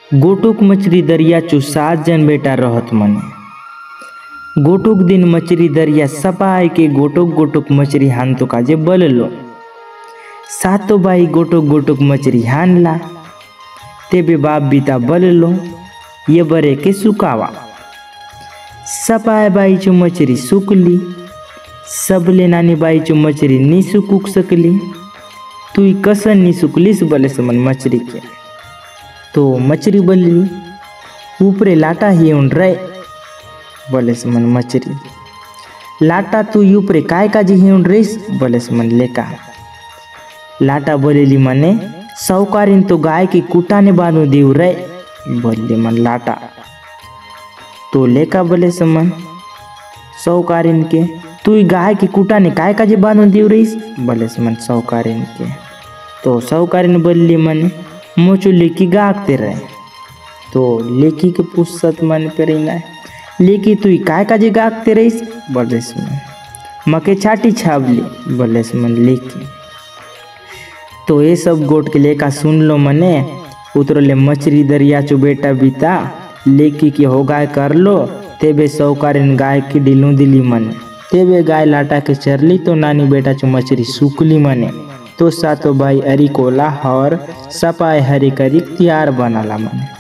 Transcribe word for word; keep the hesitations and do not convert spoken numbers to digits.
गोटुक मछली दरिया चु सात जन बेटा रहत मने। गोटुक दिन मछली दरिया सपाय के गोटुक गोटुक मछली हान तो काजे बललो। सातो बाई गोटुक गोटुक मछली हानला। तेबे बाप बीता बललो ये बरे के सुकावा। सपाय बाई चु मछली सुकली। सबले नानी बाई चु मछली नी सुकुक सकली। तुई कसन नी सुकलिस बले समन मछली के। तो मछली बल्ली ऊपरे लाटा ही उन रे बोले समन मछली। लाटा तू ऊपरे काय काजी ही उन रेस बोले समन लेका। लाटा बोलेली मने सौकारिन तो गाय की कुटा ने बांधो दीव रे बोले मन लाटा। तो लेका बोले समन सौकारिन के तू गाय की कुटा ने काय काजी बांधो दीव रेस बोले समन सौकारिन के। तो सौकारिन बोली मने मोचू लेकी गागते रहे। तो लेकी के पुस्तक मन पे रहना लेकी तू काय काजे गागते रहीस बोले समन मके छाटी छावली बोले समन लेकी। तो ये सब गोट के लेका सुन लो मने उतरले मछली दरिया चो बेटा बीता लेकी की हो गाय कर लो। तेबे सौकारिन गाय की डिलू दिली मने। तेबे गाय लाटा के चरली तो नानी बेटा चो मछली सुकली मने। तो सातो भाई अरी कोला और सपाय हरी करी तैयार बनाला मने।